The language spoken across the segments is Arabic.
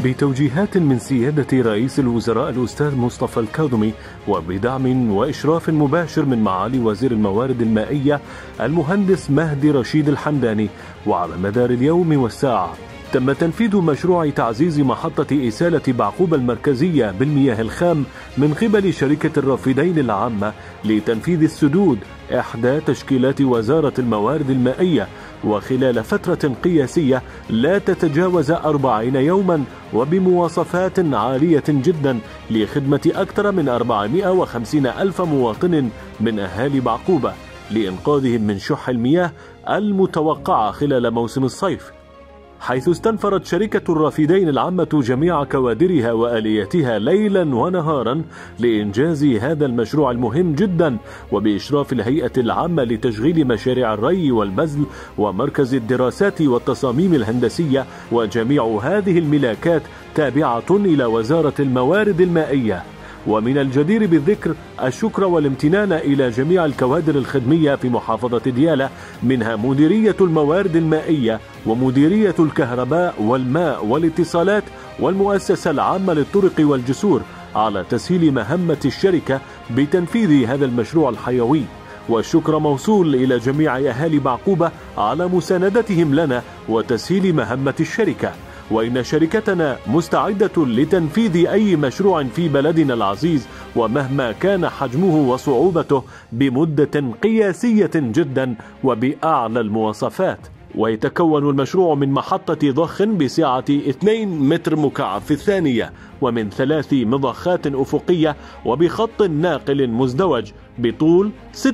بتوجيهات من سيادة رئيس الوزراء الأستاذ مصطفى الكاظمي وبدعم وإشراف مباشر من معالي وزير الموارد المائية المهندس مهدي رشيد الحمداني، وعلى مدار اليوم والساعة تم تنفيذ مشروع تعزيز محطة إسالة بعقوبة المركزية بالمياه الخام من قبل شركة الرافدين العامة لتنفيذ السدود إحدى تشكيلات وزارة الموارد المائية، وخلال فترة قياسية لا تتجاوز 40 يوما، وبمواصفات عالية جدا لخدمة أكثر من 450 ألف مواطن من أهالي بعقوبة لإنقاذهم من شح المياه المتوقعة خلال موسم الصيف، حيث استنفرت شركة الرافدين العامة جميع كوادرها وآلياتها ليلا ونهارا لإنجاز هذا المشروع المهم جدا، وبإشراف الهيئة العامة لتشغيل مشاريع الري والبذل ومركز الدراسات والتصاميم الهندسية، وجميع هذه الملاكات تابعة إلى وزارة الموارد المائية. ومن الجدير بالذكر الشكر والامتنان إلى جميع الكوادر الخدمية في محافظة ديالى، منها مديرية الموارد المائية ومديرية الكهرباء والماء والاتصالات والمؤسسة العامة للطرق والجسور، على تسهيل مهمة الشركة بتنفيذ هذا المشروع الحيوي. والشكر موصول إلى جميع أهالي بعقوبة على مساندتهم لنا وتسهيل مهمة الشركة، وإن شركتنا مستعدة لتنفيذ أي مشروع في بلدنا العزيز ومهما كان حجمه وصعوبته بمدة قياسية جدا وبأعلى المواصفات. ويتكون المشروع من محطة ضخ بسعة 2 متر مكعب في الثانية، ومن 3 مضخات أفقية وبخط ناقل مزدوج بطول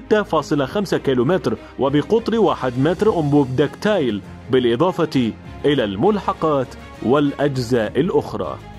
6.5 كيلومتر وبقطر 1 متر أنبوب دكتايل، بالإضافة إلى الملحقات والأجزاء الأخرى.